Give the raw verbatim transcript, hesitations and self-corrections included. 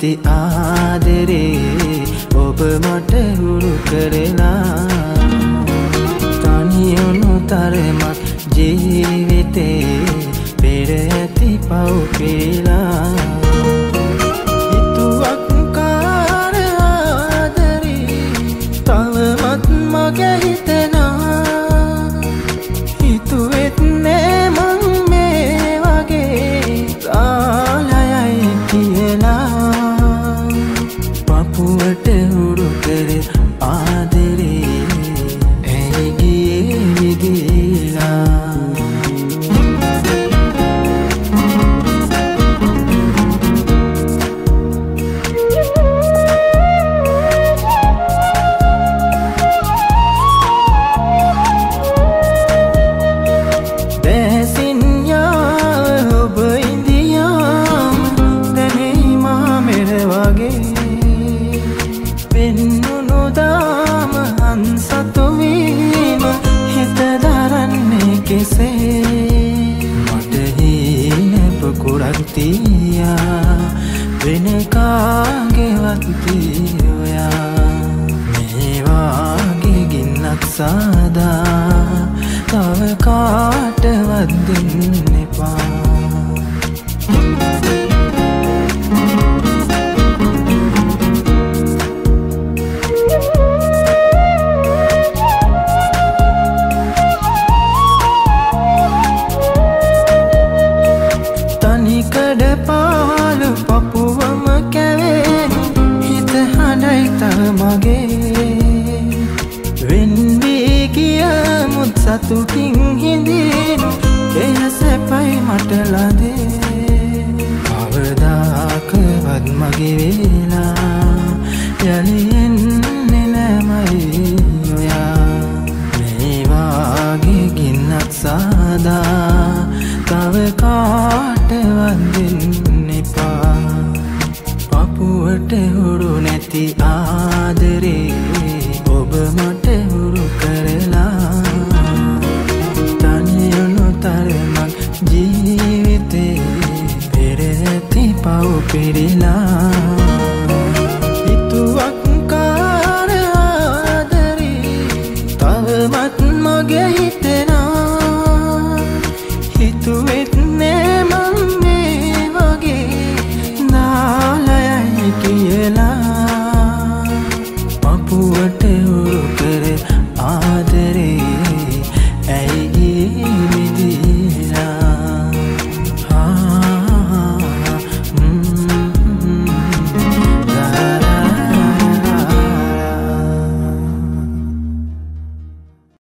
ඇති ආදරේ ඔබ මට හුරු කරලා තනියුණු තරමක් ජීවිතේ පෙර ඇති පව් පෙරලා හිතුවක් කාර ආදරේ තවමත් මගේ හිතෙනා හිතුවෙත් නෑ මං මේ වගේ කාලයයි කියලා පපුවට හුරු කර ආදරේ ඇයි ගියේ විදිලා මට හීන පොකුරක් තියා වෙන කාගේවත් තියෝයා මේ වාගේ ගින්නක් සාදා තව කාටවත් දෙන්න එපා කඩපාලු පපුවම කැවේ හිත හඬයි තමගේ වෙන්වී ගියමුත් සතුටින් හිඳිනු එය සැපයි මට ලදේ කවදාකවත් මගේ වෙලා යලි